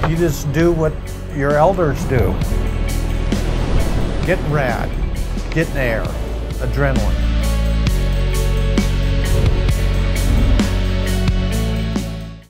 You just do what your elders do. Get rad, get air, adrenaline.